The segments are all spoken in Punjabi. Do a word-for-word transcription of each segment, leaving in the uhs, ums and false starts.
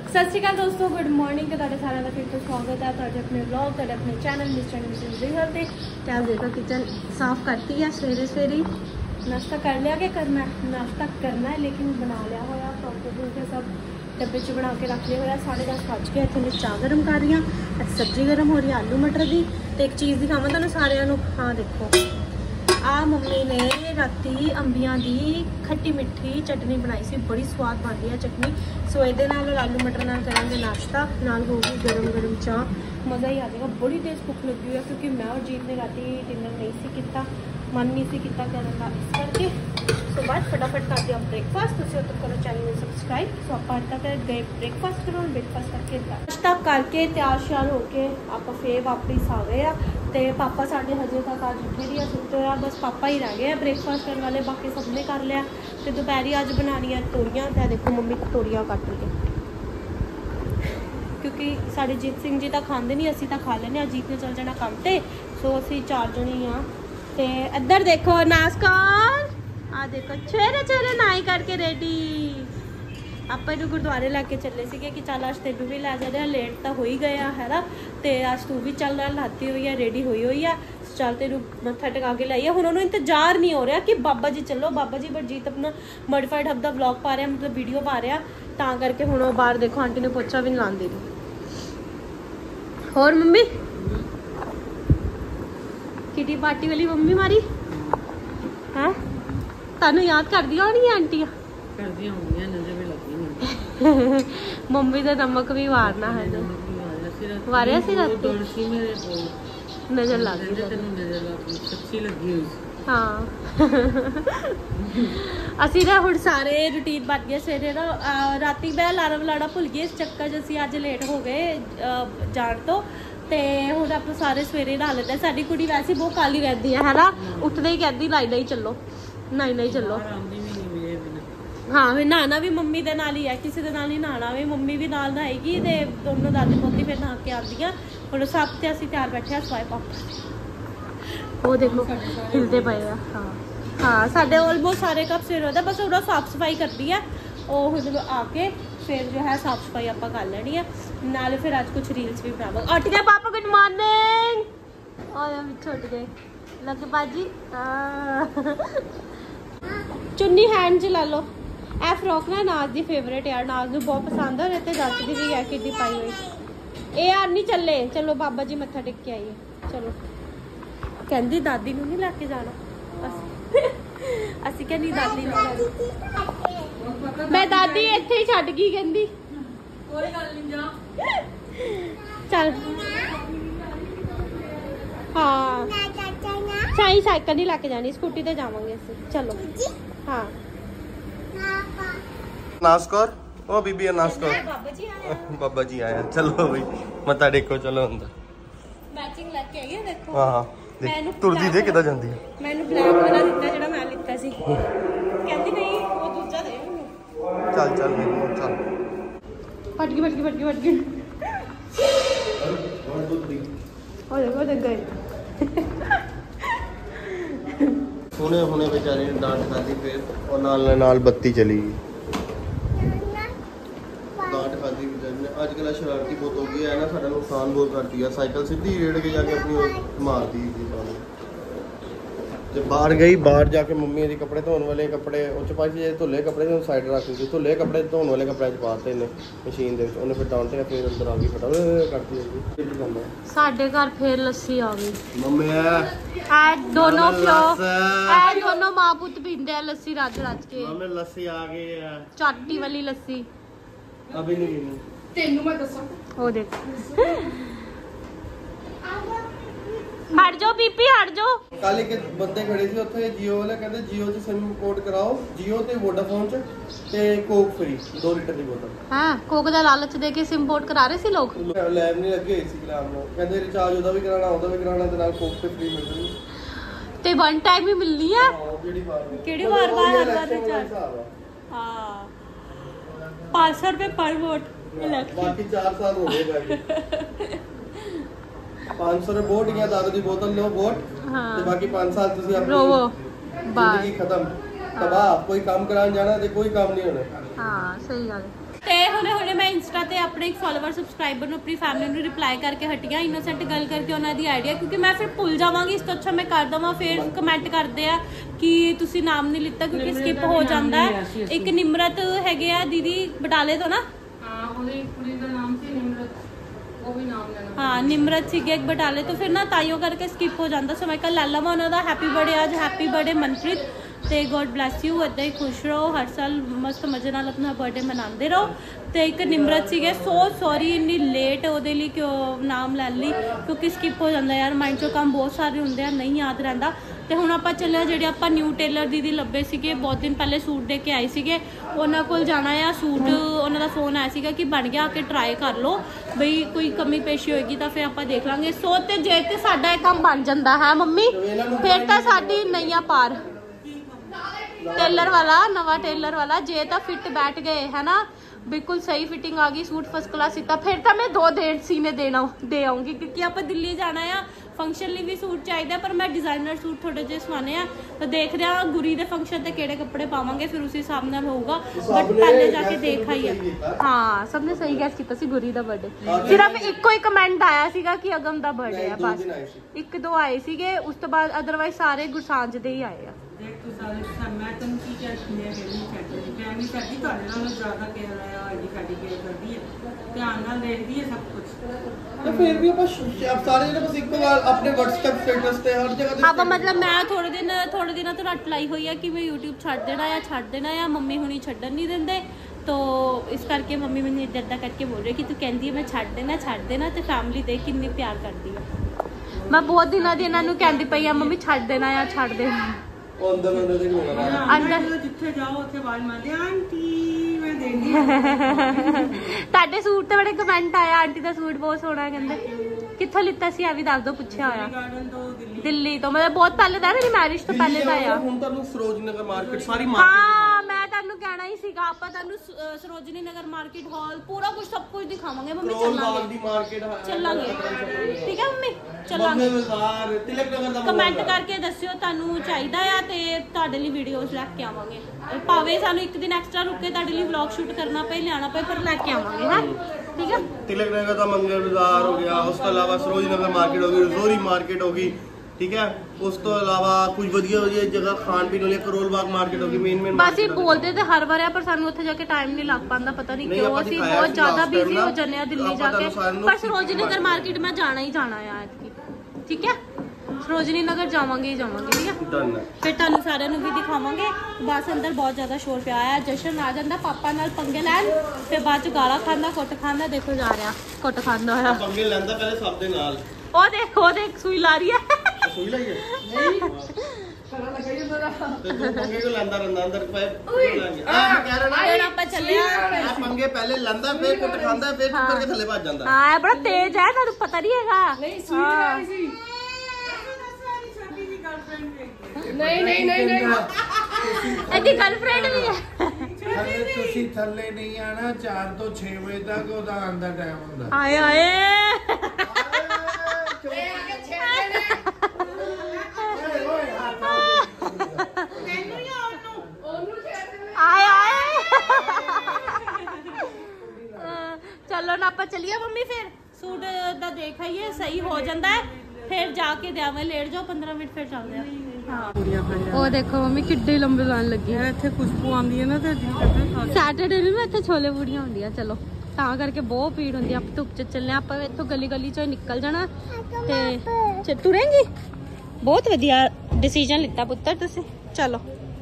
सत श्री अकाल दोस्तों, गुड मॉर्निंग। ਤੁਹਾਡੇ ਸਾਰਿਆਂ ਦਾ ਫਿਰ ਤੋਂ ਸਵਾਗਤ ਹੈ ਤੁਹਾਡੇ ਆਪਣੇ ਵਲੌਗ, ਤੁਹਾਡੇ ਆਪਣੇ ਚੈਨਲ ਮਿਸਟਰ ਮਿਸਿਸ ਰਿਹਰ ਤੇ। ਟੈਲ देखो किचन साफ करती है सवेरे सवेरे। नाश्ता कर लिया कि करना है? नाश्ता करना है लेकिन बना लिया होया प्रॉपर सब डब्बे च बना के रख लिया होया। साढ़े दस बज के इतने चाह गर्म कर रही हूँ, सब्जी गर्म हो रही है आलू मटर की। तो एक चीज़ दिखावा तुहानूं सारिਆਂ ਨੂੰ। हाँ देखो आ मम्मी ने राती अंबियां दी खट्टी मिठी चटनी बनाई सी, बड़ी स्वाद बन रही है चटनी। सो ये आलू मटर नाल करांगे नाश्ता, नाल होगी गरम गरम चाह, मज़ा ही आ जाएगा। बड़ी तेज़ भुख लगी हुई है क्योंकि मैं और जीत ने राती डिनर नहीं सी किया, मन नहीं सी किया करने का, इस करके। सो बाद फटाफट कर दिया ब्रेकफास्ट। तुम उधर करो चैनल में सबसक्राइब। सो आप तक गए ब्रेकफास्ट करो, ब्रेकफास्ट करके नाश्ता करके तैयार श्यार होके आप फिर वापस आ गए हैं। तो पापा साढ़े हजे तक अज उठे नहीं है, सुते रहा, बस पापा ही रह गए ब्रेकफास्ट करने वाले, बाकी सब ने कर लिया। तो दोपहरी अज बनानी है तोड़ियाँ। तो देखो मम्मी तोड़ियाँ कट रही है क्योंकि साढ़े जीत सिंह जी तो खाते नहीं, असी तो खा लेने। अजीत ने चल जाना काम से, सो असी चार जने हाँ। तो इधर देखो नास्कार, आ देखो छेरे छेरे नाई करके रेडी। आप गुरुद्वारे लैके चले थे कि चल अज तेनू भी लै जाने, लेट तो हो ही गया है ना। तो अज तू भी चल लाती हुई है, रेडी हुई हुई है, चल तेन मत्था टिका के लाइए। हुण उन्होंने इंतजार नहीं हो रहा कि बाबा जी चलो बाबा जी, बट जीत अपना मॉडिफाइड हब दा व्लॉग पा रहा, मतलब वीडियो पा रहा, तां करके हुण बाहर देखो आंटी ने पोछा भी नहीं लान दे दी। होर मम्मी किटी पार्टी वाली मम्मी मारी है, तुहानू याद कर दिया होनी आंटी करदियां होंगियां, नजर भी लगी मम्मी का नमक भी मारना है ना, मारिया सी राती नजर लग गई, सच्ची लगी हुई। हाँ असी ना हुण सारे रूटीन बन गए सवेरे ना। राती मैं अलार्म लाना भुल गई, इस चक्कर च असी अज लेट हो गए जाण तो। ते हुण आप सारे सवेरे नहा लेते। साडी कुड़ी वैसे बहुत काली रहती है ना, उठदे ही कहती नाई नाई चलो नाई नाई चलो। हाँ फिर नहाना भी मम्मी दे नाल ही है, किसी दे नाल नहीं नहाना। भी मम्मी भी नाल नहाएगी ते दोनों दादी पोती फिर नहा के आंदियां। हुण सब ते असीं तैयार बैठे आ स्वाए पापा। वो देखो हिलते पे आ। हाँ हाँ साढ़े ऑलमोस्ट सारे कप सवेरे होता, बस उन्होंने साफ सफाई करती है। और हुण आके फिर जो है साफ सफाई आप कर लेनी है, नाले फिर आज कुछ रील्स भी बनावांगे। उठ गए पापा, गुड मॉर्निंग। और छुट गए लगे बाजी। चुन्नी हैंड च ला लो। ए फ्रॉक ना नाज दी फेवरेट यार, नाज नूं बहुत पसंद है, ते जचदी भी है किड्डी पाई हुई। ए यार नहीं चले, चलो बाबा जी मत्था टेक के आइए। चलो कहंदी दादी नूं नहीं लैके जाना, असी क्या नहीं दादी नूं, मैं दादी इत्थे ही छड्ड गई कहंदी कोई गल नहीं जा चल। हाँ साई साइकिल नहीं लैके जानी, स्कूटी ते जावांगे असीं। चलो हाँ नास्कर ओ बीबी नास्कर बाबा जी आया, बाबा जी आया। चलो भाई मत्था टेको, चलो अंदर। मैचिंग लैके आई है देखो। हाँ हाँ तुरदी दे किदा जांदी है। मैंने ब्लैक वाला दिता जेड़ा मैं लिता सी, कहंदी नहीं वो दूसरा दे मैनू। चल चल मेनू चल फट गई फट गई फट गई फट गई। ओ देखो देख गए हुणे हुणे बेचारे ने डांट खादी फिर, और नाल नाल बत्ती चली गई। डांट खादी बेचारे ने। आजकल शरारती बहुत हो गई है ना, साਡਾ नुकसान बहुत करती है। साइकिल सीधी रेड़ के जाके अपनी मारती थी सामने। जब बाहर गई, बाहर जाके मम्मी दी कपड़े धोने वाले कपड़े उच पाई सी, धुले कपड़े तो साइड रख दी, धुले कपड़े धोने वाले कपड़े च पाते ने मशीन दे, उन्हें फिर डांटे, फिर अंदर आ गई फटाफट करती। साडे घर फिर लस्सी आ गई। मम्मी आ दोनों प्यो आ दोनों मां पुत पींदे आ लस्सी रज रज के। मम्मी लस्सी आ गई है, चाटी वाली लस्सी। अभी नहीं पीनी तेनू मैं दसा। ओ देख हट जाओ पीपी हट जाओ। कल एक बंदे खड़े सी उत्थे जियो वाले, कहते जियो च सिम पोर्ट कराओ, जियो ते वोडाफोन च ते कोक फ्री दो लीटर दी बोतल। हां कोक दा लालच दे के सिम पोर्ट करा रहे सी लोग। लैब नहीं लगी होई सी गुलाम नु, कहते रिचार्ज ओदा भी कराना ओदा भी कराना ते नाल कोक ते फ्री मिल जूगी ते वन टाइम ही मिलनी है। हां केड़ी बार केड़ी बार बार बार रिचार्ज। हां पाँच सौ रुपए पर वोट, बाकी चार साल हो गए बाकी पाँच सौ रुपए वोट या दारू दी बोतल लो वोट। हाँ। ते बाकी पाँच साल तुसी अपनी जिंदगी खत्म तबाह। कोई काम कराने जाना ते कोई काम नहीं होना। हाँ सही गल। ते हुणे हुणे मैं इंस्टा ते ਇੱਕ ਫੋਲੋਵਰ ਸਬਸਕ੍ਰਾਈਬਰ ਨੂੰ ਆਪਣੀ ਫੈਮਿਲੀ ਨੂੰ ਰਿਪਲਾਈ ਕਰਕੇ ਹਟੀਆਂ ਇਨੋਸੈਂਟ ਗੱਲ ਕਰਕੇ ਉਹਨਾਂ ਦੀ ਆਈਡੀਆ, ਕਿਉਂਕਿ ਮੈਂ ਫਿਰ ਭੁੱਲ ਜਾਵਾਂਗੀ। ਇਸ ਤੋਂ ਅੱਛਾ ਮੈਂ ਕਰ ਦਵਾਂ। ਫਿਰ ਕਮੈਂਟ ਕਰਦੇ ਆ ਕਿ ਤੁਸੀਂ ਨਾਮ ਨਹੀਂ ਲਿੱਤਾ ਕਿਉਂਕਿ ਸਕਿਪ ਹੋ ਜਾਂਦਾ ਹੈ। ਇੱਕ ਨਿਮਰਤ ਹੈਗੇ ਆ ਦੀਦੀ ਬਟਾਲੇ ਤੋਂ ਨਾ, ਹਾਂ ਉਹਦੀ ਕੁੜੀ ਦਾ ਨਾਮ ਸੀ ਨਿਮਰਤ, ਉਹ ਵੀ ਨਾਮ ਲੈਣਾ। ਹਾਂ ਨਿਮਰਤ ਸੀਗੇ ਇੱਕ ਬਟਾਲੇ ਤੋਂ, ਫਿਰ ਨਾ ਤਾਈਓ ਕਰਕੇ ਸਕਿਪ ਹੋ ਜਾਂਦਾ। ਸੋ ਮੈਂ ਕੱਲ ਲੈ ਲਵਾਂ ਉਹਨਾਂ ਦਾ। ਹੈਪੀ ਬਰਥਡੇ ਅੱਜ, ਹੈਪੀ ਬਰਥਡੇ ਮਨਪ੍ਰੀਤ, ਤੇ ਗੋਡ ਬਲੈਸ ਯੂ। ਇੱਦਾਂ ਹੀ ਖੁਸ਼ ਰਹੋ, ਹਰ ਸਾਲ ਮਸਤ ਮਜ਼ੇ ਨਾਲ ਆਪਣਾ ਬਰਥਡੇ ਮਨਾਉਂਦੇ ਰਹੋ। ਤੇ ਇੱਕ ਨਿਮਰਤ ਸੀਗੇ, ਸੋ ਸੌਰੀ ਇੰਨੀ ਲੇਟ ਉਹਦੇ ਲਈ ਕਿਉਂ ਨਾਮ ਲੈ ਲਈ, ਕਿਉਂਕਿ ਸਕਿਪ ਹੋ ਜਾਂਦਾ ਯਾਰ, ਮਾਈਂਡ 'ਚੋਂ ਕੰਮ ਬਹੁਤ ਸਾਰੇ ਹੁੰਦੇ ਆ, ਨਹੀਂ ਯਾਦ ਰਹਿੰਦਾ। ਤੇ ਹੁਣ ਆਪਾਂ ਚੱਲਿਆ, ਜਿਹੜੇ ਆਪਾਂ ਨਿਊ ਟੇਲਰ ਦੀਦੀ ਲੱਭੇ ਸੀਗੇ ਬਹੁਤ ਦਿਨ ਪਹਿਲੇ ਸੂਟ ਦੇ ਕੇ ਆਏ ਸੀਗੇ, ਉਹਨਾਂ ਕੋਲ ਜਾਣਾ ਆ। ਸੂਟ ਉਹਨਾਂ ਦਾ ਫੋਨ ਆਇਆ ਸੀਗਾ ਕਿ ਬਣ ਗਿਆ, ਆ ਕੇ ਟਰਾਈ ਕਰ ਲਓ, ਬਈ ਕੋਈ ਕਮੀ ਪੇਸ਼ੀ ਹੋਏਗੀ ਤਾਂ ਫਿਰ ਆਪਾਂ ਦੇਖ ਲਾਂਗੇ। ਸੋ ਤੇ ਜੇ ਤੇ ਸਾਡਾ ਇਹ ਕੰਮ ਬਣ ਜਾਂਦਾ ਹੈ ਮੰਮੀ, ਫਿਰ ਤਾਂ ਸਾਡੀ ਨਈਆਂ ਪਾਰ। ਟੇਲਰ ਵਾਲਾ, ਨਵਾਂ ਟੇਲਰ ਵਾਲਾ, ਜੇ ਤਾਂ ਫਿੱਟ ਬੈਠ ਗਏ ਹੈ ਨਾ, ਬਿਲਕੁਲ ਸਹੀ ਫਿਟਿੰਗ ਆ ਗਈ, ਸੂਟ ਫਸਟ ਕਲਾਸ ਸੀਤਾ, ਫਿਰ ਤਾਂ ਮੈਂ ਦੋ ਦਿਨ ਸੀਨੇ ਦੇਣਾ ਦੇ ਆਉਂਗੀ, ਕਿਉਂਕਿ ਆਪਾਂ ਦਿੱਲੀ ਜਾਣਾ ਆ। ਫੰਕਸ਼ਨ ਲਈ ਵੀ ਸੂਟ ਚਾਹੀਦਾ, ਪਰ ਮੈਂ ਡਿਜ਼ਾਈਨਰ ਸੂਟ ਥੋੜੇ ਜਿਹੇ ਸਵਾਨੇ ਆ, ਤਾਂ ਦੇਖਦੇ ਆ ਗੁਰੀ ਦੇ ਫੰਕਸ਼ਨ ਤੇ ਕਿਹੜੇ ਕੱਪੜੇ ਪਾਵਾਂਗੇ, ਫਿਰ ਉਸ ਹਿਸਾਬ ਨਾਲ ਹੋਊਗਾ। ਬਟ ਪਹਿਲੇ ਜਾ ਕੇ ਦੇਖ ਆਈ ਆ। ਹਾਂ ਸਭ ਨੇ ਸਹੀ ਗੈਸ ਕੀਤਾ ਸੀ ਗੁਰੀ ਦਾ ਬਰਥਡੇ। ਸਿਰਫ ਇੱਕੋ ਹੀ ਕਮੈਂਟ ਆਇਆ ਸੀਗਾ ਕਿ ਅਗਮ ਦਾ ਬਰਥਡੇ ਆ, ਬਸ ਇੱਕ ਦੋ ਆਏ ਸੀਗੇ, ਉਸ ਤੋਂ ਬਾਅਦ ਅਦਰਵਾਈਜ਼ ਸਾਰੇ ਗੁਰਸਾਂਝ ਦੇ ਹੀ ਆਏ ਆ। ਦੇਖ ਤੂੰ ਸਾਰੇ ਮੈਂ ਤੈਨੂੰ ਕੀ ਕਹਿ ਰਹੀ ਹਾਂ, ਕਹਿੰਦੀ ਛੱਡਦੀ ਮੈਂ ਨਹੀਂ ਕਰਦੀ, ਤੁਹਾਡੇ ਨਾਲੋਂ ਜ਼ਿਆਦਾ ਕੇਅਰ ਆਇਆ ਆਜੀ ਸਾਡੀ ਕੇਅਰ ਕਰਦੀ ਹੈ, ਧਿਆਨ ਨਾਲ ਦੇਖਦੀ ਹੈ ਸਭ ਕੁਝ। ਤੇ ਫਿਰ ਵੀ ਆਪਾਂ ਸਾਰੇ ਜਿਹੜੇ ਬਸ ਇੱਕ ਵਾਰ ਆਪਣੇ WhatsApp ਸਟੇਟਸ ਤੇ ਹਰ ਜਗ੍ਹਾ ਤੇ ਆਪਾਂ ਮਤਲਬ ਮੈਂ ਥੋੜੇ ਦਿਨ ਥੋੜੇ ਦਿਨਾਂ ਤੋਂ ਰੱਟ ਲਾਈ ਹੋਈ ਆ ਕਿ ਮੈਂ YouTube ਛੱਡ ਦੇਣਾ ਆ ਛੱਡ ਦੇਣਾ ਆ ਮੰਮੀ ਹੁਣੀ ਛੱਡਣ ਨਹੀਂ ਦਿੰਦੇ, तो इस करके मम्मी मैंने इधर इधर करके बोल रही कि तू कहती है मैं छੱਡ देना छੱਡ देना ਤੇ फैमिली देख कितनी प्यार करती है। मैं बहुत दिनों ਦੀ ਇਹਨਾਂ ਨੂੰ ਕਹਿੰਦੀ ਪਈ ਆ ਮੰਮੀ ਛੱਡ ਦੇਣਾ ਆ ਛੱਡ ਦੇਣਾ। ਅੰਦਰ ਅੰਦਰ ਦੇ ਹੋਣਾ ਅੰਦਰ ਜਿੱਥੇ ਜਾਓ ਉੱਥੇ ਆਵਾਜ਼ ਮਾਰਦੇ ਆਂਟੀ ਮੈਂ ਦੇਂਦੀ ਤੁਹਾਡੇ ਸੂਟ ਤੇ ਬੜੇ ਕਮੈਂਟ ਆਇਆ ਆਂਟੀ ਦਾ ਸੂਟ ਬਹੁਤ ਸੋਹਣਾ ਕਹਿੰਦੇ ਕਿੱਥੋਂ ਲਿੱਤਾ ਸੀ ਆ ਵੀ ਦੱਸ ਦੋ ਪੁੱਛਿਆ ਹੋਇਆ। ਗਾਰਡਨ ਤੋਂ ਦਿੱਲੀ ਦਿੱਲੀ ਤੋਂ ਮਤਲਬ ਬਹੁਤ ਪਹਿਲੇ ਦਾ ਮੇਰੀ ਮੈਰਿਜ ਤੋਂ ਪਹਿਲੇ ਦਾ ਆ। ਹੁਣ ਤੁਹਾਨੂੰ ਸਰੋਜਨੀ ਨਗਰ ਮਾਰਕੀਟ ਸਾਰੀ ਮਾਰਕੀਟ ਹਾਂ ਮੈਂ ਤੁਹਾਨੂੰ ਕਹਿਣਾ ਹੀ ਸੀਗਾ ਆਪਾਂ ਤੁਹਾਨੂੰ ਸਰੋਜਨੀ ਨਗਰ ਮਾਰਕੀਟ ਹਾਲ ਪੂਰਾ ਕੁਝ ਸਭ ਕੁਝ ਦਿਖਾਵਾਂਗੇ ਮੰਮੀ ਚੱਲਾਂਗੇ ਦੀ ਮਾਰਕੀਟ ਚੱਲਾਂਗੇ ਠੀਕ ਹੈ ਮੰਮੀ ਚੱਲਾਂਗੇ ਬਾਜ਼ਾਰ ਤਿਲਕ ਨਗਰ ਦਾ ਕਮੈਂਟ ਕਰਕੇ ਦੱਸਿਓ ਤੁਹਾਨੂੰ ਚਾਹੀਦਾ ਆ ਤੇ ਤੁਹਾਡੇ ਲਈ ਵੀਡੀਓਜ਼ ਲੈ ਕੇ ਆਵਾਂਗੇ ਭਾਵੇਂ ਸਾਨੂੰ ਇੱਕ ਦਿਨ ਐਕਸਟਰਾ ਰੁਕ ਕੇ ਤੁਹਾਡੇ ਲਈ ਵਲੌਗ ਸ਼ੂਟ ਕਰਨਾ ਪਏ ਲਿਆਣਾ ਪਏ ਪਰ ਲੈ ਕੇ ਆਵਾਂਗੇ ਹਾਂ ਠੀਕ ਹੈ। ਤਿਲਕ ਨਗਰ ਦਾ ਮੰਗਲ ਬਾਜ਼ਾਰ ਹੋ ਗਿਆ ਉਸ ਤੋਂ ਇਲਾਵਾ ਸਰੋਜਨੀ ਨਗਰ ਮਾਰਕੀਟ ਹੋ ਗਈ ਰਜ਼ੋਰੀ ਮਾਰਕੀਟ ਹੋ ਗਈ ठीक है उस तो अलावा कुछ वधिया वधिया जगह खान पीन वाली करोल बाग मार्केट होगी मेन मेन बस ये बोलते थे हर बार पर सानू उत्थे जाके टाइम नहीं लग पांदा पता नहीं क्यों ਅਸੀਂ बहुत ज्यादा बिजी हो जन्ने दिल्ली जाके पर सरोजनी नगर मार्केट में जाना ही जाना है आज ठीक है सरोजनी नगर जावांगे ही जावांगे ठीक है डन है फिर ਤੁਹਾਨੂੰ ਸਾਰਿਆਂ ਨੂੰ ਵੀ ਦਿਖਾਵਾਂਗੇ। ਬਸ ਅੰਦਰ ਬਹੁਤ ਜ਼ਿਆਦਾ ਸ਼ੋਰ ਪਿਆ ਆ ਜਸ਼ਨ ਆ ਜਾਂਦਾ ਪਾਪਾ ਨਾਲ ਪੰਗੇ ਲੈਣ ਤੇ ਬਾਅਦ ਚ ਗਾਲਾਂ ਖਾਂਦਾ ਕੁੱਟ ਖਾਂਦਾ ਦੇਖੋ ਜਾ ਰਿਹਾ ਕੁੱਟ ਖਾਂਦਾ ਹੋਇਆ ਪੰਗੇ ਲੈਂਦਾ ਪਹਿਲੇ ਸਭ ਦੇ ਨਾਲ ਉਹ ਦੇਖ ਉਹ ਦੇਖ ਸੂਈ ਲਾ ਰਹੀ ਹੈ ਸੂਈ ਲਈ ਹੈ ਨਹੀਂ ਖੜਾ ਲੱਗਾ ਹੀ ਅੰਦਰ ਤੇ ਤੂੰ ਪੰਗੇ ਕੋ ਲੈਂਦਾ ਰਹਿੰਦਾ ਅੰਦਰ ਪਏ ਲਾਂਗੇ ਆ ਕਹਿ ਰਿਹਾ ਨਾ ਫਿਰ ਆਪਾਂ ਚੱਲੇ ਆ ਪੰਗੇ ਪਹਿਲੇ ਲੈਂਦਾ ਫਿਰ ਕੁੱਟ ਖਾਂਦਾ ਫਿਰ ਚੁੱਪ ਕਰਕੇ ਥੱਲੇ ਭੱਜ ਜਾਂਦਾ ਹਾਂ ਇਹ ਬੜਾ ਤੇਜ਼ ਹੈ ਤੁਹਾਨੂੰ ਪਤਾ ਨਹੀਂ ਹੈਗਾ ਨਹੀਂ ਸੂਈ ਲਗਾਈ ਸੀ ਨਹੀਂ ਨਹੀਂ ਨਹੀਂ ਨਹੀਂ ਇਹਦੀ ਗਰਲਫ੍ਰੈਂਡ ਵੀ ਹੈ ਥੱਲੇ ਤੁਸੀਂ ਥੱਲੇ ਨਹੀਂ ਆਣਾ ਚਾਰ ਤੋਂ ਛੇ ਵਜੇ ਤੱਕ ਉਹਦਾ ਆਂਦਾ ਟਾਈਮ ਹੁੰਦਾ ਆਏ ਆਏ चलो ना आप चलिए मम्मी फिर सूट दा देख आइए सही हो जाता है फिर जाके देवे लेट जाओ पंद्रह मिनट फिर चलते हैं। हाँ वो देखो मम्मी किड्डी लंबी लाइन लगी है ਇੱਥੇ ਖੁਸ਼ਬੂ ਆਉਂਦੀ ਹੈ ਨਾ ਤੇ ਦਿਲ ਕਰਦਾ ਖਾ सैटरडे ਨੂੰ ਇੱਥੇ ਛੋਲੇ ਪੂੜੀਆਂ ਹੁੰਦੀਆਂ ਚਲੋ ਤਾਂ ਕਰਕੇ ਬਹੁਤ ਭੀੜ ਹੁੰਦੀ ਆ ਧੁੱਪ ਚ ਚੱਲੇ ਆਪਾਂ ਇੱਥੋਂ ਗਲੀ ਗਲੀ ਚੋਂ ਨਿਕਲ ਜਾਣਾ ਤੇ ਤੁਰੇਂਗੀ ਬਹੁਤ ਵਧੀਆ ਡਿਸੀਜਨ ਲਿੱਤਾ ਪੁੱਤਰ ਤੁਸੀਂ ਚਲੋ।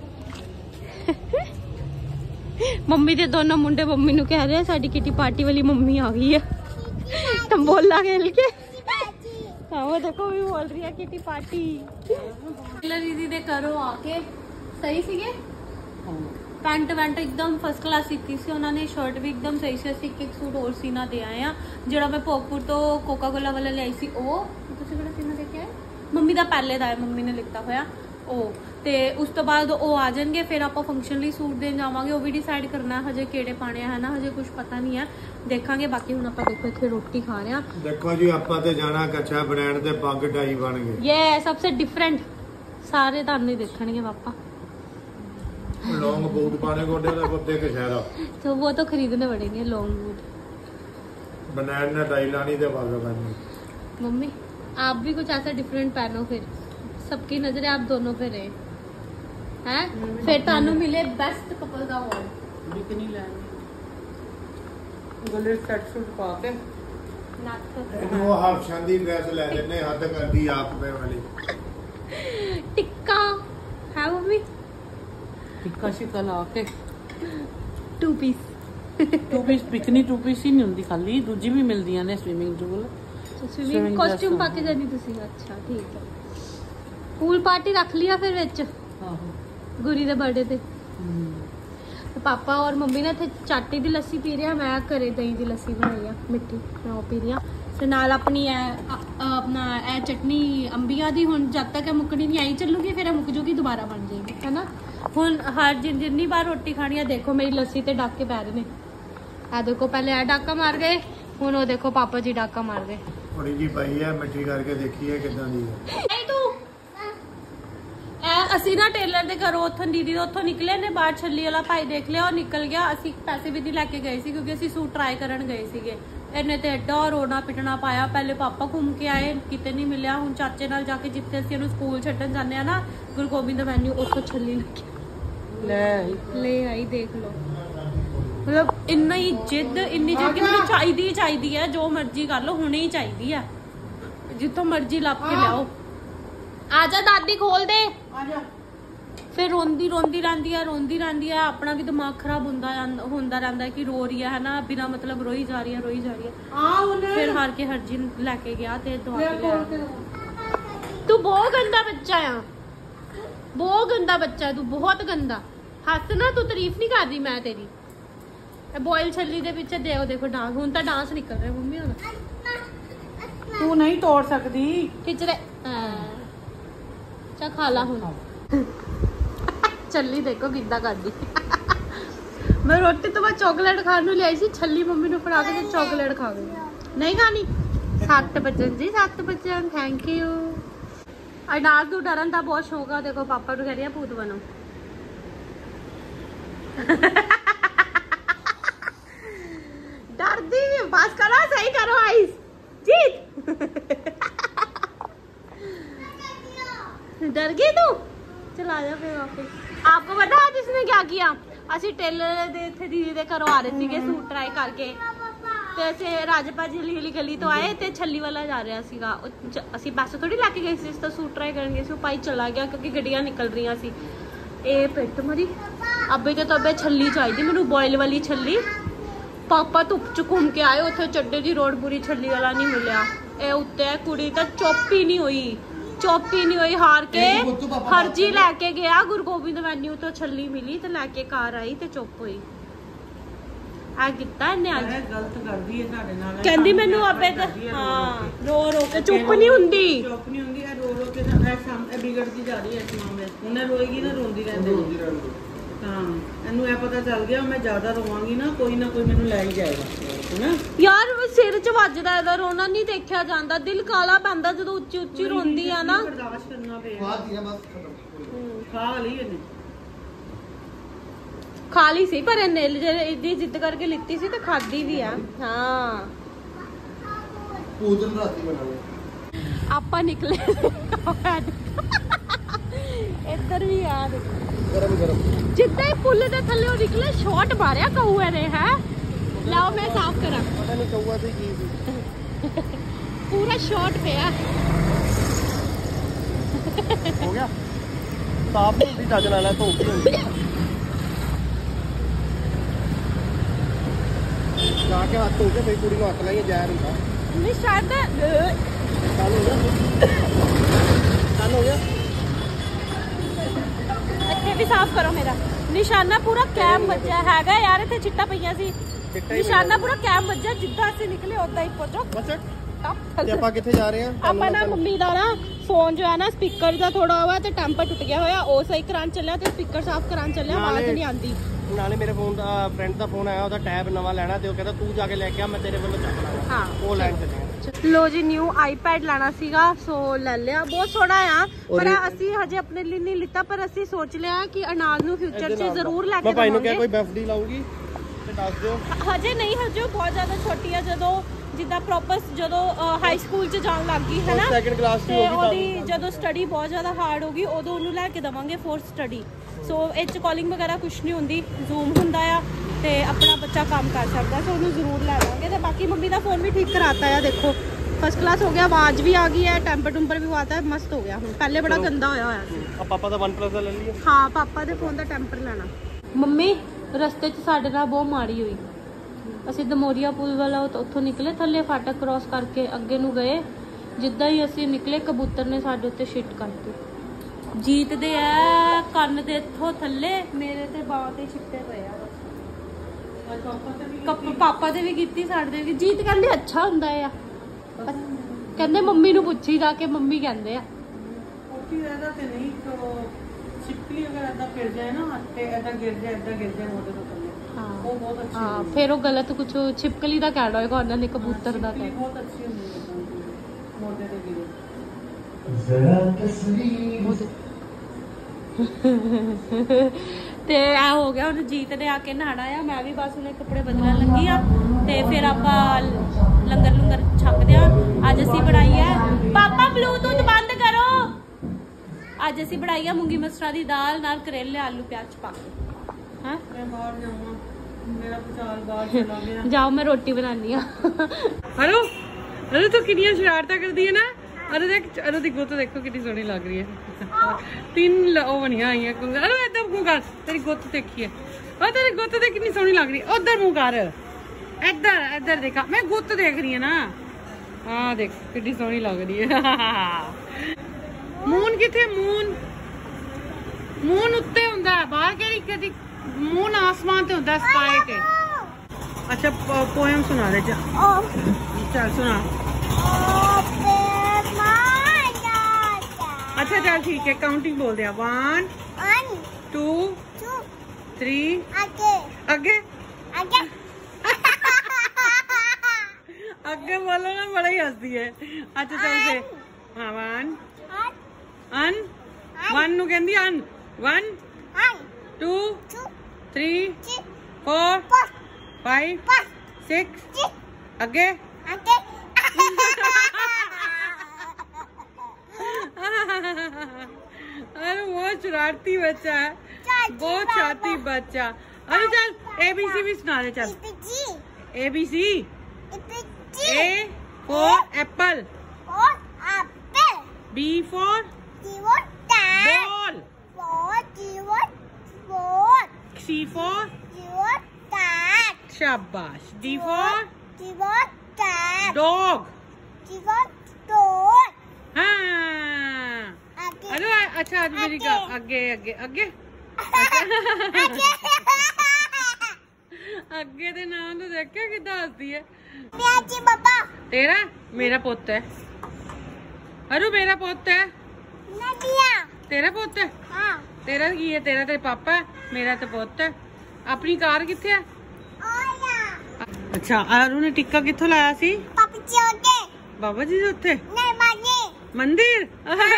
ਮੰਮੀ ਦੇ ਦੋਨੋਂ ਮੁੰਡੇ ਮੰਮੀ ਨੂੰ ਕਹਿ ਰਹੇ ਸਾਡੀ ਕਿਟੀ ਪਾਰਟੀ ਵਾਲੀ ਮੰਮੀ ਆ ਗਈ ਹੈ ਤੰਬੋਲਾ ਖੇਲ ਕੇ ਹਾਂ ਉਹ ਦੇਖੋ ਵੀ ਬੋਲ ਰਹੀ ਹੈ ਕਿਟੀ ਪਾਰਟੀ ਦੀਦੀ ਦੇ ਘਰੋਂ ਆ ਕੇ ਸਹੀ ਸੀਗੇ ਪੈਂਟ ਵੈਂਟ ਇੱਕਦਮ ਫਸਟ ਕਲਾਸ ਸੀਤੀ ਸੀ ਉਹਨਾਂ ਨੇ ਸ਼ਰਟ ਵੀ ਇੱਕਦਮ ਸਹੀ ਸੀ ਅਸੀਂ ਇੱਕ ਇੱਕ ਸੂਟ ਹੋਰ ਸੀਨਾ ਦੇ ਆਏ ਆ ਜਿਹੜਾ ਮੈਂ ਭੋਗਪੁਰ ਤੋਂ ਕੋਕਾ ਕੋਲਾ ਵਾਲਾ ਲਿਆਈ ਸੀ ਉਹ ਤੁਸੀਂ ਕਿਹੜਾ ਸੀਨਾ ਦੇ ਕੇ ਆਏ ਮੰਮੀ ਦਾ ਪਹਿਲੇ ਦਾ ਹੈ ਮੰਮੀ ਨੇ ਲਿੱਤਾ ਹੋਇਆ ਉਹ ਤੇ ਉਸ ਤੋਂ ਬਾਅਦ ਉਹ ਆ ਜਾਣਗੇ ਫਿਰ ਆਪਾਂ ਫੰਕਸ਼ਨ ਲਈ ਸੂਟ ਦੇਣ ਜਾਵਾਂਗੇ ਉਹ ਵੀ ਡਿਸਾਈਡ ਕਰਨਾ ਹਜੇ ਕਿਹੜੇ ਪਾਣੇ ਆ ਹੈ ਨਾ ਹਜੇ ਕੁਝ ਪਤਾ ਨਹੀਂ ਹੈ ਦੇਖਾਂਗੇ ਬਾਕੀ ਹੁਣ ਆਪਾਂ ਦੇਖੋ ਇੱਥੇ ਰੋਟੀ ਖਾ ਰਹੇ ਆ ਦੇਖੋ ਜੀ ਆਪਾਂ ਤੇ ਜਾਣਾ ਕੱਚਾ ਬ੍ਰਾਂਡ ਤੇ ਪੱਗ ਟਾਈ ਬਣ ਗਏ ਇਹ ਸਭ ਤੋਂ ਡਿਫਰੈਂਟ ਸਾਰੇ ਤੁਹਾਨੂੰ ਹੀ ਦੇਖਣਗੇ ਪਾਪਾ लॉन्ग बूट पाने गोडे का कुत्ते के शहरा तो वो तो खरीदने पड़ेंगे लॉन्ग बूट बनैन ने टाई लानी ते पग बननी। मम्मी आप भी कुछ ऐसा डिफरेंट पहनो, फिर सबकी नजरें आप दोनों पे रहे हैं, फिर तानू मिले बेस्ट कपल का अवार्ड। बिकनी लैनी गले सेट सूट पा के वो हाफ शादी ड्रेस ले लेने हद कर दी आप पे वाली। टिक्का है मम्मी, टिक्का शिक्का ला के two piece two piece bikini two piece ही नहीं होंदी, खाली दूजी भी मिलदियां ने swimming pool swimming Swimming costume dress पाके जानी तुसी। अच्छा ठीक है, पूल पार्टी रख लिया फिर विच आहो। गुरी दे बर्थडे ते। हम्म। ਤੇ ਪਾਪਾ ਔਰ ਮੰਮੀ ਨੇ ਇੱਥੇ ਚਾਟੀ ਦੀ ਲੱਸੀ ਪੀ ਰਿਹਾ, ਮੈਂ ਘਰੇ ਦਹੀਂ ਦੀ ਲੱਸੀ ਬਣਾਈ ਆ ਮਿੱਠੀ, ਮੈਂ ਉਹ ਪੀ ਰਹੀ ਆ ਤੇ ਨਾਲ ਆਪਣੀ ਇਹ ਆਪਣਾ ਇਹ ਚਟਨੀ ਅੰਬੀਆਂ ਦੀ। ਹੁਣ ਜਦ ਤੱਕ ਇਹ ਮੁੱਕਣੀ ਨਹੀਂ ਆਈ ਚੱਲੂਗੀ, ਫਿਰ ਇਹ ਮੁੱਕ ਜੂਗੀ, ਦੁਬਾਰਾ ਬਣ ਜਾਏਗੀ ਹੈ ਨਾ। ਹੁਣ ਹਰ ਜਿ- ਜਿੰਨੀ ਵਾਰ ਰੋਟੀ ਖਾਣੀ ਆ ਦੇਖੋ ਮੇਰੀ ਲੱਸੀ ਤੇ ਡਾਕੇ ਪੈ ਰਹੇ ਨੇ। ਆ ਦੇਖੋ ਪਹਿਲੇ ਇਹ ਡਾਕਾ ਮਾਰ ਗਏ, ਹੁਣ ਉਹ ਦੇਖੋ ਪਾਪਾ ਜੀ ਡਾਕਾ ਮਾਰ ਗਏ। थोड़ी जी पाई है मिट्टी करके देखी है कितना दी है। ਨਹੀਂ ਤੂੰ ਇਹ ਅਸੀਂ ਨਾ ਟੇਲਰ ਦੇ ਘਰੋਂ ਉੱਥੋਂ ਦੀਦੀ ਦੇ ਉੱਥੋਂ ਨਿਕਲੇ ਨੇ, ਬਾਹਰ ਛੱਲੀ ਵਾਲਾ ਭਾਈ ਦੇਖ ਲਿਆ, ਉਹ ਨਿਕਲ ਗਿਆ। ਅਸੀਂ ਪੈਸੇ ਵੀ ਨਹੀਂ ਲੈ ਕੇ ਗਏ ਸੀ ਕਿਉਂਕਿ ਅਸੀਂ ਸੂਟ ਟਰਾਈ ਕਰਨ ਗਏ ਸੀਗੇ। ਇਹਨੇ ਤੇ ਐਡਾ ਰੋਣਾ ਪਿਟਣਾ ਪਾਇਆ। ਪਹਿਲੇ ਪਾਪਾ ਘੁੰਮ ਕੇ ਆਏ, ਕਿਤੇ ਨਹੀਂ ਮਿਲਿਆ। ਹੁਣ ਚਾਚੇ ਨਾਲ ਜਾ ਕੇ ਜਿੱਥੇ ਅਸੀਂ ਉਹਨੂੰ ਸਕੂਲ ਛੱਡਣ ਜਾਂਦੇ ਆ ਨਾ, ਗੁਰੂ ਗੋਬਿੰਦ ਐਵਨਿਊ, ਉੱਥੋਂ ਛੱਲੀ ਲੱਗੀ ਲੈ ਆਈ। ਲੈ ਆਈ। ਦੇਖ ਲਓ ਮਤਲਬ ਇੰਨਾ ਹੀ ਜਿੱਦ, ਇੰਨੀ ਜਿੱਦ ਕਿ ਮੈਨੂੰ ਚਾਹੀਦੀ ਹੀ ਚਾਹੀਦੀ ਹੈ, ਜੋ ਮਰਜ਼ੀ ਕਰ ਲਓ, ਹੁਣੇ ਹੀ ਚਾਹੀਦੀ ਹੈ, ਜਿੱਥੋਂ ਮਰਜ਼ੀ ਲੱਭ ਕੇ ਲਿਆਓ। ਆ ਜਾ ਦਾਦੀ ਖੋਲ ਦੇ। ਆ ਜਾ। ਫਿਰ ਰੋਂਦੀ ਰੋਂਦੀ ਰਹਿੰਦੀ ਆ, ਰੋਂਦੀ ਰਹਿੰਦੀ ਆ। ਆਪਣਾ ਵੀ ਦਿਮਾਗ ਖਰਾਬ ਹੁੰਦਾ ਜਾਂਦਾ ਹੁੰਦਾ ਰਹਿੰਦਾ ਕਿ ਰੋ ਰਹੀ ਹੈ ਨਾ, ਬਿਨਾ ਮਤਲਬ ਰੋਈ ਜਾ ਰਹੀ ਹੈ ਰੋਈ ਜਾ ਰਹੀ ਹੈ। ਆ ਉਹਨੇ ਫਿਰ ਹਾਰ ਕੇ ਹਰਜੀ ਲੈ ਕੇ ਗਿਆ ਤੇ ਦਵਾ ਕੇ ਲਿਆ। ਤੂੰ ਬਹੁਤ ਗੰਦਾ ਬੱਚਾ ਆ, ਬਹੁਤ ਗੰਦਾ ਬੱਚਾ ਤੂੰ, ਬਹੁਤ ਗੰਦਾ। ਹੱਸ ਨਾ, ਤੂੰ ਤਾਰੀਫ ਨਹੀਂ ਕਰਦੀ ਮੈਂ ਤੇਰੀ। ਬੋਇਲ ਛੱਲੀ ਦੇ ਪਿੱਛੇ ਦੇਖੋ ਦੇਖੋ ਡਾਂਸ, ਹੁਣ ਤਾਂ ਡਾਂਸ ਨਿਕਲ ਰਿਹਾ ਮੰਮੀ ਹੁਣ। ਤੂੰ ਨਹੀਂ ਤੋੜ ਸਕਦੀ। ਖਿੱਚ ਲੈ ਚਾ ਖਾ ਲਾ ਹੁਣ। ਛੱਲੀ ਦੇਖੋ ਕਿੱਦਾਂ ਕਰਦੀ। ਮੈਂ ਰੋਟੀ ਤੋਂ ਬਾਅਦ ਚਾਕਲੇਟ ਖਾਣ ਨੂੰ ਲਿਆਈ ਸੀ, ਛੱਲੀ ਮੰਮੀ ਨੂੰ ਫੜਾ ਕੇ ਤੇ ਚਾਕਲੇਟ ਖਾ ਗਈ। ਨਹੀਂ ਖਾਣੀ। ਸੱਤ ਵਜਣ ਜੀ, ਸੱਤ ਵਜਣ। Thank you. ਅਨਾਜ ਨੂੰ ਡਰਨ ਦਾ ਬਹੁਤ ਸ਼ੌਕ ਆ। ਦੇਖੋ ਪਾਪਾ ਨੂੰ ਕਹਿ ਰਹੀ ਆ ਭੂਤ ਬਣੋ। डरदी बस करो, सही करो आइस जीत। डर गई तू? चला जा फिर वापस। आपको पता आज इसने क्या किया? ਅਸੀਂ ਟੇਲਰ ਦੇ ਇੱਥੇ ਦੀਦੀ ਦੇ ਘਰੋਂ ਆ ਰਹੇ ਸੀਗੇ ਸੂਟ ਟਰਾਈ ਕਰਕੇ ਤੇ ਅਸੀਂ ਰਾਜਪਾ ਜੀ ਲੀਲੀ ਗਲੀ ਤੋਂ ਆਏ ਤੇ ਛੱਲੀ ਵਾਲਾ ਜਾ ਰਿਹਾ ਸੀਗਾ। ਅਸੀਂ ਪੈਸੇ ਥੋੜੀ ਲੈ ਕੇ ਗਏ ਸੀ, ਇਸ ਤੋਂ ਸੂਟ ਟਰਾਈ ਕਰਨ ਗਏ ਸੀ। ਉਹ ਭਾਈ ਚਲਾ ਗਿਆ ਕਿਉਂਕਿ ਗੱਡੀਆਂ ਨਿਕਲ ਰਹੀਆਂ ਸੀ। ਇਹ ਪਿੱਟ ਮਰੀ ਅੱਬੇ ਤੇ ਤੱਬੇ ਛੱਲੀ ਚਾਹੀਦੀ ਮੈਨੂੰ, ਬੋਇਲ ਵਾਲੀ ਛੱਲੀ। ਪਾਪਾ ਧੁੱਪ ਚ ਘੁੰਮ ਕੇ ਆਏ, ਉੱਥੇ ਚੱਡੇ ਦੀ ਰੋਡ ਪੂਰੀ ਛੱਲੀ ਵਾਲਾ ਨਹੀਂ ਮਿਲਿਆ। ਇਹ ਉੱਤੇ ਕੁੜੀ ਤਾਂ ਚੁੱਪ ਹੀ ਨਹੀਂ ਹੋਈ, ਚੁੱਪ ਹੀ ਨਹੀਂ ਹੋਈ। ਹਾਰ ਕੇ ਹਰਜੀ ਲੈ ਕੇ ਗਿਆ ਗੁਰੂ ਗੋਬਿੰਦ ਐਵਨਿਊ ਤੋਂ ਛੱਲੀ ਮਿਲੀ ਤੇ ਲੈ ਕੇ ਘਰ ਆਈ ਤੇ ਚੁੱਪ ਹੋਈ। ਆ ਕੀਤਾ ਇਹਨੇ ਅੱਜ। ਗਲਤ ਕਰਦੀ ਹੈ ਸਾਡੇ ਨਾਲ। ਕਹਿੰਦੀ ਮੈਨੂੰ ਅੱਬੇ ਤਾਂ ਹਾਂ ਰੋ ਰੋ ਕੇ ਚੁੱਪ ਨਹੀਂ ਹੁੰਦੀ, ਚੁੱਪ ਨਹੀਂ ਹੁੰਦੀ। ਇਹ ਰੋ ਰੋ ਕੇ ਤਾਂ ਇਹ ਸਾਹਮਣੇ ਵਿਗੜਦੀ ਜਾ ਰਹੀ ਹੈ ਇਸ ਮਾਮਲੇ 'ਚ। ਉਹਨੇ ਰੋਏਗੀ ਨਾ, ਰੋਂਦੀ ਰਹਿੰਦੀ ਹਾਂ। ਇਹਨੂੰ ਇਹ ਪਤਾ ਚੱਲ ਗਿਆ ਮੈਂ ਜ਼ਿਆਦਾ ਰੋਵਾਂਗੀ ਨਾ, ਕੋਈ ਨਾ ਕੋਈ ਮੈਨੂੰ ਲੈ ਹੀ ਜਾਏਗਾ ਹੈਨਾ। ਯਾਰ ਸਿਰ 'ਚ ਵੱਜਦਾ ਇਹਦਾ ਰੋਣਾ ਨਹੀਂ ਦੇਖਿਆ ਜਾਂਦਾ, ਦਿਲ ਕਾਲਾ ਪੈਂਦਾ ਜਦੋਂ ਉੱਚੀ ਉੱਚੀ ਰੋਂਦੀ ਆ ਨਾ। ਬਰਦਾਸ਼ਤ ਕਰਨਾ ਪਏਗਾ। ਖਾ ਦਿਆ ਬਸ ਖਾ ਲਈ ਇਹਨੇ, ਖਾ ਲਈ ਸੀ ਪਰ ਇਹਨੇ ਇਹਦੀ ਜਿੱਦ ਕਰਕੇ ਲਿੱਤੀ ਸੀ ਤੇ ਖਾਦੀ ਵੀ ਆ। ਹਾਂ ਪੂਜਨ ਰਾਤੀ ਬਣਾਵੇ। ਆਪਾਂ ਨਿਕਲੇ ਇੱਧਰ ਵੀ ਆ ਗਰਮ ਗਰਮ ਜਿੱਦਾਂ ਹੀ ਪੁੱਲ ਦੇ ਥੱਲੇ ਉਹ ਨਿਕਲੇ ਸ਼ਾਟ ਮਾਰਿਆ ਕਊਏ ਨੇ। ਹੈ ਲਾਓ ਮੈਂ ਸਾਫ਼ ਕਰਾਂ। ਪਤਾ ਨਹੀਂ ਕਊਆ ਤੇ ਕੀ ਸੀ, ਪੂਰਾ ਸ਼ਾਟ ਪਿਆ। ਹੋ ਗਿਆ ਸਾਫ ਨਹੀਂ ਹੁੰਦੀ ਚੱਜ ਨਾਲ, ਧੋਤੀ ਹੁੰਦੀ। ਜਾ ਕੇ ਹੱਥ ਧੋ ਕੇ ਫੇਰ ਕੁੜੀ ਨੂੰ ਹੱਥ ਲਾਈਏ ਜ਼ਹਿਰ ਹੁੰਦਾ। ਨਹੀਂ ਸ਼ਾਇਦ ਚੱਲ ਹੋ ਗਿਆ, ਚੱਲ ਹੋ ਗਿਆ। ਇੱਥੇ ਵੀ ਸਾਫ਼ ਕਰੋ ਮੇਰਾ ਨਿਸ਼ਾਨਾ ਪੂਰਾ ਕੈਮ ਵੱਜਿਆ ਹੈਗਾ ਯਾਰ। ਇੱਥੇ ਚਿੱਟਾ ਪਈਆਂ ਸੀ, ਨਿਸ਼ਾਨਾ ਪੂਰਾ ਕੈਮ ਵੱਜਿਆ। ਜਿੱਦਾਂ ਅਸੀਂ ਨਿਕਲੇ ਉਦਾਂ ਹੀ ਪਹੁੰਚੋ। ਬਸ ਤੇ ਆਪਾਂ ਕਿੱਥੇ ਜਾ ਰਹੇ ਹਾਂ? ਆਪਾਂ ਨਾ ਮੰਮੀ ਦਾ ਨਾ ਫੋਨ ਜੋ ਹੈ ਨਾ ਸਪੀਕਰ ਦਾ ਥੋੜਾ ਹੋਇਆ ਤੇ ਟੈਂਪਰ ਟੁੱਟ ਗਿਆ ਹੋਇਆ, ਉਹ ਸਹੀ ਕਰਾਉਣ ਚੱਲਿਆ ਤੇ ਸਪੀਕਰ ਸਾਫ਼ ਕਰਾਉਣ ਚੱਲਿਆ। ਆਵਾਜ਼ ਨਹੀਂ ਆਉਂਦੀ। ਨਾਲੇ ਮੇਰੇ ਫੋਨ ਦਾ ਫਰੈਂਡ ਦਾ ਫੋਨ ਆਇਆ, ਉਹਦਾ ਟੈਬ ਨਵਾਂ ਲੈਣਾ ਤੇ ਉਹ ਕਹਿੰਦਾ ਤੂੰ ਜਾ ਕੇ ਲੈ ਕੇ ਆ, ਮੈਂ ਤੇਰੇ ਵੱਲੋਂ ਚੱਕ ਲਾਂਗਾ। ਹਾਂ ਉਹ ਲੈਣ ਚੱਲੇ ਆ। ਲੋ ਜੀ ਨਿਊ ਆਈਪੈਡ ਲੈਣਾ ਸੀਗਾ ਸੋ ਲੈ ਲਿਆ। ਬਹੁਤ ਸੋਹਣਾ ਆ ਪਰ ਅਸੀਂ ਹਜੇ ਆਪਣੇ ਲਈ ਨਹੀਂ ਲਿੱਤਾ, ਪਰ ਅਸੀਂ ਸੋਚ ਲਿਆ ਕਿ ਅਨਾਜ ਨੂੰ ਫਿਊਚਰ 'ਚ ਜ਼ਰੂਰ ਲੈ ਕੇ ਮੈਂ ਭਾਈ ਨੂੰ ਕਿਹਾ ਦੇਵਾਂਗੇ। ਕੋਈ ਬੈਫਡੀ ਲਾਊਗੀ ਤੇ ਦੱਸ ਦਿਓ। ਹਜੇ ਨਹੀਂ, ਹਜੇ ਬਹੁਤ ਜ਼ਿਆਦਾ ਛੋਟੀ ਆ। ਜਦੋਂ ਜਿੱਦਾਂ ਪ੍ਰੋਪਰ ਜਦੋਂ ਹਾਈ ਸਕੂਲ 'ਚ ਜਾਣ ਲੱਗ ਗਈ ਹੈ ਨਾ, ਸੈਕੰਡ ਕਲਾਸ ਦੀ ਤੇ ਹੋ ਗਈ ਉਹਦੀ ਜਦੋਂ ਸਟੱਡੀ ਬਹੁਤ ਜ਼ਿਆਦਾ ਹਾਰਡ ਹੋ ਗਈ ਉਦੋਂ ਉਹਨੂੰ ਲੈ ਕੇ ਦੇਵਾਂਗੇ ਫੋਰਥ ਸਟੱਡੀ। ਸੋ ਇਹ 'ਚ ਕਾਲਿੰਗ ਵਗੈਰਾ ਕੁਛ ਨਹੀਂ ਹੁੰਦੀ, ਜ਼ੂਮ ਹੁੰਦਾ ਆ ਤੇ ਆਪਣਾ ਬੱਚਾ ਕੰਮ ਕਰ ਸਕਦਾ, ਸੋ ਉਹਨੂੰ ਜ਼ਰੂਰ ਲੈ ਲਾਂਗੇ। ਤੇ ਬਾਕੀ ਮੰਮੀ ਦਾ ਫੋਨ ਵੀ ਠੀਕ ਕਰਾਤਾ ਆ, ਦੇਖੋ ਫਸਟ ਕਲਾਸ ਹੋ ਗਿਆ, ਆਵਾਜ਼ ਵੀ ਆ ਗਈ ਹੈ, ਟੈਂਪਰ ਟੂੰਪਰ ਵੀ ਆਤਾ ਹੈ, ਮਸਤ ਹੋ ਗਿਆ ਹੁਣ। ਪਹਿਲੇ ਬੜਾ ਗੰਦਾ ਹੋਇਆ ਹੋਇਆ ਸੀ। ਆ ਪਾਪਾ ਦਾ OnePlus ਦਾ ਲੈ ਲਈਏ। ਹਾਂ ਪਾਪਾ ਦੇ ਫੋਨ ਦਾ ਟੈਂਪਰ ਲੈਣਾ। ਮੰਮੀ ਰਸਤੇ 'ਚ ਸਾਡੇ ਨਾਲ ਬਹੁਤ ਮਾੜੀ ਹੋਈ। ਅਸੀਂ ਦਮੋਰੀਆ ਪੁਲ ਵਾਲਾ ਉੱਥੋਂ ਨਿਕਲੇ, ਥੱਲੇ ਫਾਟਕ ਕ੍ਰੋਸ ਕਰਕੇ ਅੱਗੇ ਨੂੰ ਗਏ, ਜਿੱਦਾਂ ਹੀ ਅਸੀਂ ਨਿਕਲੇ ਕਬੂਤਰ ਨੇ ਸਾਡੇ ਉੱਤੇ ਸ਼ਿਟ ਕਰਤੀ। ਜੀਤ ਦੇ ਐ ਕੰਨ ਦੇ ਇੱਥੋਂ ਥੱਲੇ, ਮੇਰੇ ਤੇ ਬਾਹਾਂ ਤੇ ਛਿੱਟੇ ਪਏ ਆ। ਪਾਪਾ ਤੇ ਵੀ ਕੀਤੀ, ਸਾਡੇ ਤੇ ਵੀ। ਜੀਤ ਕਹਿੰਦੇ ਅੱਛਾ ਹੁੰਦਾ ਆ, ਕਹਿੰਦੇ ਮੰਮੀ ਨੂੰ ਪੁੱਛੀ ਜਾ ਕੇ, ਮੰਮੀ ਕਹਿੰਦੇ ਆ ਇਹਦਾ ਤੇ ਨਹੀਂ ਛਿਪਕਲੀ ਅਗਰ ਏਦਾਂ ਫਿਰ ਜਾਏ ਨਾ ਤੇ ਏਦਾਂ ਗਿਰ ਜਾਏ, ਏਦਾਂ ਗਿਰ ਜਾਏ ਮੋਢੇ ਤੋਂ ਥੱਲੇ, ਉਹ ਬਹੁਤ ਅੱਛੀ ਹਾਂ। ਫਿਰ ਉਹ ਗਲਤ ਕੁਝ ਛਿਪਕਲੀ ਦਾ ਕਹਿਣਾ ਹੋਏਗਾ ਉਹਨਾਂ ਨੇ, ਕਬੂਤਰ ਦਾ ਕਹਿ। ਬਹੁਤ ਅੱਛੀ ਹੁੰਦੀ ਹੈ ਮੋਢੇ ਤੇ ਗਿਰੇ। ਤੇ ਇਹ ਹੋ ਗਿਆ ਹੁਣ, ਜੀਤ ਨੇ ਆ ਕੇ ਨਹਾਣਾ ਆ, ਮੈਂ ਵੀ ਬਸ ਉਹਨੇ ਕੱਪੜੇ ਬਦਲਣ ਲੱਗੀ ਆ ਤੇ ਫਿਰ ਆਪਾਂ ਲੰਗਰ ਲੰਗਰ ਛਕਦੇ ਆ। ਅੱਜ ਅਸੀਂ ਬਣਾਈ ਹੈ, ਪਾਪਾ ਬਲੂਟੂਥ ਬੰਦ ਕਰੋ। ਅੱਜ ਅਸੀਂ ਬਣਾਈ ਆ ਮੂੰਗੀ ਮਸਰਾਂ ਦੀ ਦਾਲ ਨਾਲ ਕਰੇਲੇ ਆਲੂ ਪਿਆਜ਼ ਪਾ ਕੇ। ਹਾਂ ਮੈਂ ਬਾਹਰ ਜਾਵਾਂ, ਮੇਰਾ ਪੁਚਾਲ ਬਾਹਰ ਚਲਾ ਗਿਆ। ਜਾਓ ਮੈਂ ਰੋਟੀ ਬਣਾਉਣੀ ਆ। ਹਲੋ ਹਲੋ, ਤੂੰ ਕਿੰਨੀਆਂ ਸ਼ਰਾਰਤਾਂ ਕਰਦੀ ਹੈ ਨਾ। ਅਰੇ ਦੇਖ, ਅਰੇ ਦੀ ਗੁੱਤ ਦੇਖੋ ਕਿੰਨੀ ਸੋਹਣੀ ਲੱਗ ਰਹੀ ਹੈ। ਤਿੰਨ ਉਹ ਬਣੀਆਂ ਆਈਆਂ। ਅਰੇ ਏਦਾਂ ਮੂੰਹ ਕਰ, ਤੇਰੀ ਗੁੱਤ ਦੇਖੀਏ। ਉਹ ਤੇਰੀ ਗੁੱਤ ਤੇ ਕਿੰਨੀ ਸੋਹਣੀ ਲੱਗ ਰਹੀ ਹੈ। ਉਧਰ ਮੂੰਹ ਕਰ, ਇੱਧਰ ਇੱਧਰ ਦੇਖਾ, ਮੈਂ ਗੁੱਤ ਦੇਖ ਰਹੀ ਹੈ ਨਾ। ਆਹ ਦੇਖ ਕਿੰਨੀ ਸੋਹਣੀ ਲੱਗ ਰਹੀ ਹੈ। ਮੂਨ ਕਿੱਥੇ? ਮੂਨ ਮੂਨ ਉੱਤੇ ਹੁੰਦਾ, ਬਾਹਰ ਕਿਹੜੀ ਕਦੀ ਮੂਨ ਆਸਮਾਨ ਤੇ ਹੁੰਦਾ, ਸਕਾਈ ਤੇ। ਅੱਛਾ ਪੋਇਮ ਸੁਣਾ ਦੇ, ਚੱਲ ਸੁਣਾ। अच्छा चल ठीक है, काउंटिंग बोल दिया। वन टू थ्री आगे आगे आगे बोलो ना, बड़ा ही हंसती है। अच्छा चल से हाँ, वन अन वन नु कहंदी अन। One two three four five six आगे अरे बहुत शरारती बच्चा है, बहुत शरारती बच्चा। अरे चल ए बी सी भी सुना दे। चल A B C. A for apple, B for ball, C for शाबाश, डी फॉर डॉग। हाँ अरे अच्छा मेरी का आगे आगे आगे ਅੱਗੇ ਦੇ ਨਾਮ ਨੂੰ ਦੇਖਿਆ ਕਿੱਦਾਂ ਹੱਸਦੀ ਹੈ। ਤੇਰਾ ਮੇਰਾ ਪੁੱਤ ਹੈ। ਅਰੂ ਮੇਰਾ ਪੁੱਤ ਹੈ। ਤੇਰਾ ਪੁੱਤ ਹੈ? ਤੇਰਾ ਕੀ ਹੈ? ਤੇਰਾ ਤੇ ਪਾਪਾ, ਮੇਰਾ ਤੇ ਪੁੱਤ ਹੈ। ਆਪਣੀ ਕਾਰ ਕਿੱਥੇ ਹੈ? ਅੱਛਾ ਅਰੂ ਨੇ ਟਿੱਕਾ ਕਿੱਥੋਂ ਲਾਇਆ ਸੀ? ਬਾਬਾ ਜੀ ਦੇ ਉੱਤੇ ਮੰਦਿਰ।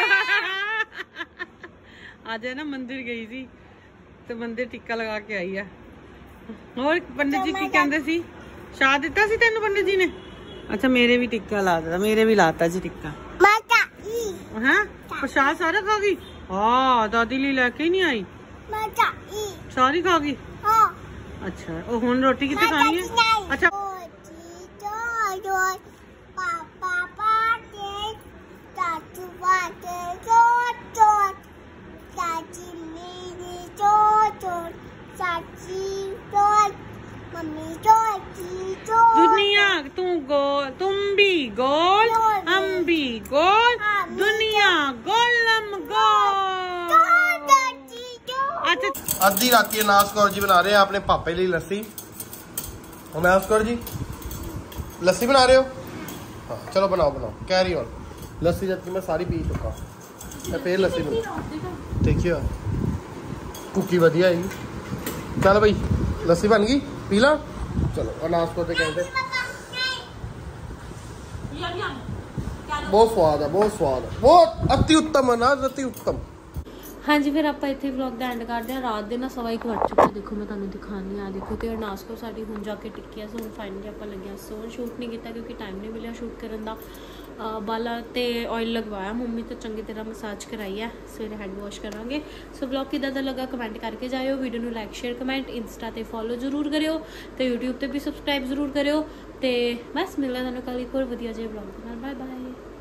ਅੱਜ ਹੈ ਨਾ ਮੰਦਿਰ ਗਈ ਸੀ ਤੇ ਮੰਦਿਰ ਟਿੱਕਾ ਲਗਾ ਕੇ ਆਈ ਆ। ਹੋਰ ਪੰਡਿਤ ਜੀ ਕੀ ਕਹਿੰਦੇ ਸੀ? ਸ਼ਾਦ ਦਿੱਤਾ ਸੀ ਤੈਨੂੰ ਪੰਡਿਤ ਜੀ ਨੇ? ਅੱਛਾ ਮੇਰੇ ਵੀ ਟਿੱਕਾ ਲਾ ਦਿੱਤਾ, ਮੇਰੇ ਵੀ ਲਾਤਾ ਜੀ ਟਿੱਕਾ। ਹਾਂ ਪ੍ਰਸ਼ਾਦ ਸਾਰਾ ਖਾ ਗਈ? ਹਾਂ ਦਾਦੀ ਲਈ ਲੈ ਕੇ ਹੀ ਨਹੀਂ ਆਈ, ਸਾਰੀ ਖਾ ਗਈ। ਅੱਛਾ ਉਹ ਹੁਣ ਰੋਟੀ ਕਿੱਥੇ ਖਾਣੀ ਹੈ? ਅੱਛਾ दुनिया तू गोल, तुम भी गोल, हम भी गोल, दुनिया गोलम गोल। अच्छा अद्धी राती अनाज कौर जी बना रहे हैं अपने पापे लिए लस्सी। अनाज कौर जी लस्सी बना रहे हो? हाँ चलो बनाओ बनाओ, कैरी ऑन। लस्सी जबकि मैं सारी पी चुका, मैं फिर लस्सी बना। देखिए कुकी वधिया है। चल भाई लस्सी बन गई, पी ला। चलो अनाज को कहते बहुत स्वाद है, बहुत स्वाद है, बहुत अति उत्तम अनाज, अति उत्तम। हाँ जी, फिर आप इतने व्लॉग का एंड करते हैं। रात के ना सवा एक वज चुका, देखो मैं तुम्हें दिखानी आ, देखो तो अरनास को साड़ी हुण जाके टिक्की सो हुण फाइनली आप लगे सो शूट नहीं किया क्योंकि टाइम नहीं मिला शूट करने का। बाला तो ऑयल लगवाया, मम्मी तो चंगी तरह मसाज कराई है, सवेरे हैड वॉश करांगे। सो ब्लॉग किदा दा लगा कमेंट करके जाओ, वीडियो में लाइक शेयर कमेंट इंस्टा ते फॉलो जरूर करियो, तो यूट्यूब ते भी सबसक्राइब जरूर करियो। तो बस मिलना तुहानूं कल एक होर वधिया जिहे ब्लॉग दे नाल। Bye bye.